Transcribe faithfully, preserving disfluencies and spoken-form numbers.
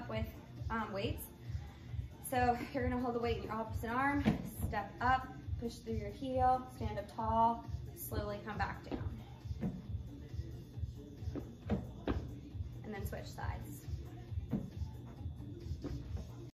up with um, weights. So you're gonna hold the weight in your opposite arm, step up, push through your heel, stand up tall, slowly come back down. And then switch sides.